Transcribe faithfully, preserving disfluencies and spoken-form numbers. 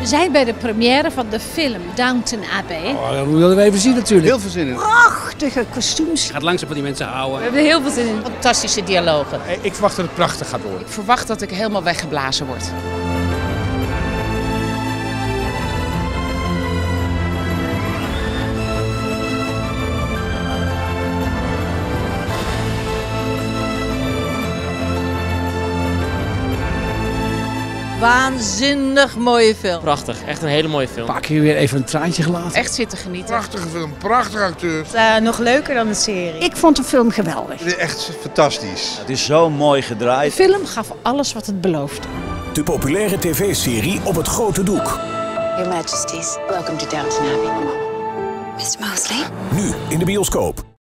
We zijn bij de première van de film Downton Abbey. Oh, dat willen we even zien natuurlijk. Heel veel zin in. Prachtige kostuums. Je gaat langzaam van die mensen houden. We hebben er heel veel zin in. Fantastische dialogen. Ik verwacht dat het prachtig gaat worden. Ik verwacht dat ik helemaal weggeblazen word. Waanzinnig mooie film. Prachtig, echt een hele mooie film. Een paar keer weer even een traantje gelaten. Echt zitten genieten. Prachtige film, prachtige acteurs. Uh, nog leuker dan de serie. Ik vond de film geweldig. Echt fantastisch. Het is zo mooi De gedraaid. film gaf alles wat het beloofde. De populaire tv-serie op het grote doek. Your Majesties, welcome to Downton Abbey. mister Mosley? Nu in de bioscoop.